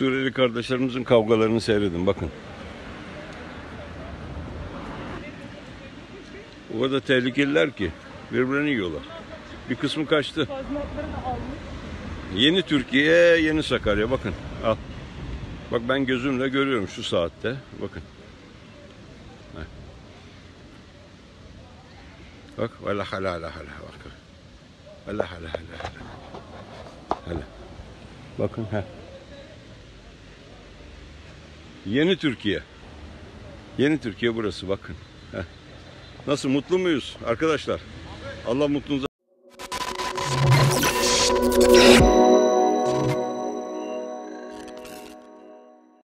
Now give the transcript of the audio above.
Suriyeli kardeşlerimizin kavgalarını seyredin bakın. O kadar tehlikeliler ki birbirlerini yiyorlar. Bir kısmı kaçtı. Yeni Türkiye, yeni Sakarya bakın. Al. Bak ben gözümle görüyorum şu saatte. Bakın. Bak valla hala bak. Hala. Bakın ha. Yeni Türkiye. Yeni Türkiye burası bakın. Heh. Nasıl mutlu muyuz arkadaşlar? Allah mutluluğunuza